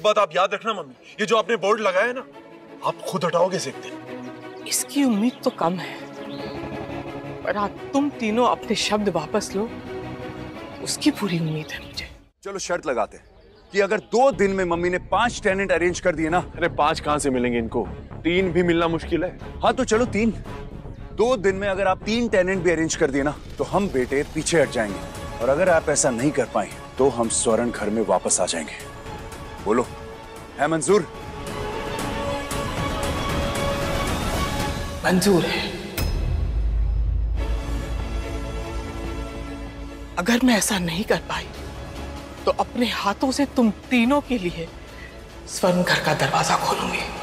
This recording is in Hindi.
एक बात आप याद रखना मम्मी, ये जो आपने बोर्ड लगाया है ना, आप खुद हटाओगे इसे एक दिन। इसकी उम्मीद तो कम है, पर आज तुम तीनों अपने शब्द वापस लो, उसकी पूरी उम्मीद है मुझे। चलो शर्त लगाते हैं कि अगर 2 दिन में मम्मी ने 5 टेनेंट अरेंज कर दिए ना। अरे 5 कहां से मिलेंगे इनको, 3 भी मिलना मुश्किल है। हाँ तो चलो 3। 2 दिन में अगर आप 3 टेनेंट भी अरेंज कर दिए ना, तो हम बेटे पीछे हट जाएंगे, और अगर आप ऐसा नहीं कर पाए तो हम स्वर्ण घर में वापस आ जाएंगे। बोलो, है मंजूर? मंजूर है। अगर मैं ऐसा नहीं कर पाई तो अपने हाथों से तुम तीनों के लिए स्वर्ण घर का दरवाजा खोलूंगी।